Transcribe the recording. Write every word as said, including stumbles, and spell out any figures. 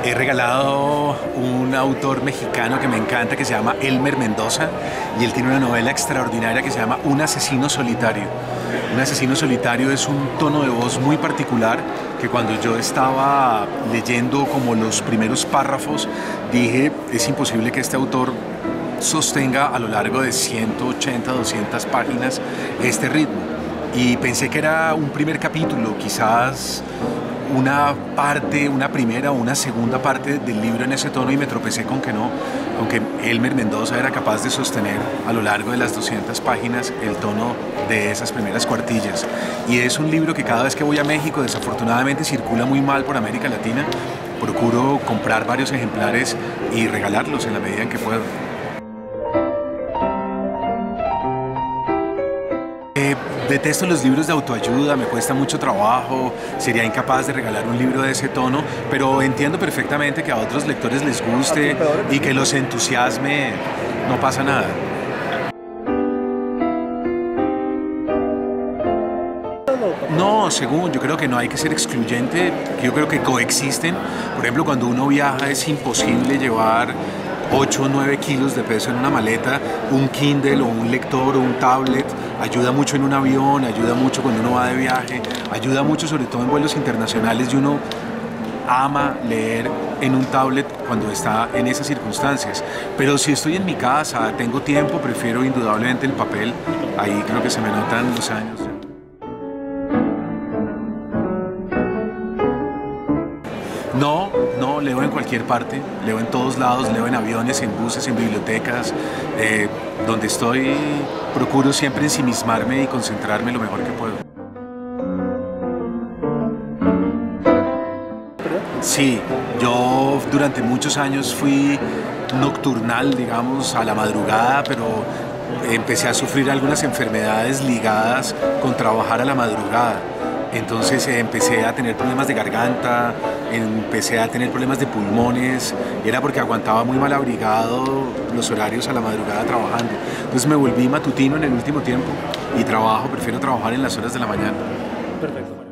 He regalado un autor mexicano que me encanta, que se llama Elmer Mendoza, y él tiene una novela extraordinaria que se llama Un asesino solitario. Un asesino solitario es un tono de voz muy particular que cuando yo estaba leyendo como los primeros párrafos dije, es imposible que este autor sostenga a lo largo de ciento ochenta, doscientas páginas este ritmo. Y pensé que era un primer capítulo, quizás una parte, una primera o una segunda parte del libro en ese tono, y me tropecé con que no, con que Elmer Mendoza era capaz de sostener a lo largo de las doscientas páginas el tono de esas primeras cuartillas. Y es un libro que cada vez que voy a México, desafortunadamente circula muy mal por América Latina, procuro comprar varios ejemplares y regalarlos en la medida en que puedo. Detesto los libros de autoayuda, me cuesta mucho trabajo, sería incapaz de regalar un libro de ese tono, pero entiendo perfectamente que a otros lectores les guste y que los entusiasme, no pasa nada. No, según, yo creo que no hay que ser excluyente, yo creo que coexisten. Por ejemplo, cuando uno viaja es imposible llevar ocho o nueve kilos de peso en una maleta. Un Kindle o un lector o un tablet ayuda mucho en un avión, ayuda mucho cuando uno va de viaje, ayuda mucho sobre todo en vuelos internacionales, y uno ama leer en un tablet cuando está en esas circunstancias. Pero si estoy en mi casa, tengo tiempo, prefiero indudablemente el papel. Ahí creo que se me notan los años. No, no, leo en cualquier parte, leo en todos lados, leo en aviones, en buses, en bibliotecas, eh, donde estoy procuro siempre ensimismarme y concentrarme lo mejor que puedo. Sí, yo durante muchos años fui nocturnal, digamos, a la madrugada, pero empecé a sufrir algunas enfermedades ligadas con trabajar a la madrugada. Entonces eh, empecé a tener problemas de garganta, empecé a tener problemas de pulmones, era porque aguantaba muy mal abrigado los horarios a la madrugada trabajando. Entonces me volví matutino en el último tiempo y trabajo, prefiero trabajar en las horas de la mañana. Perfecto.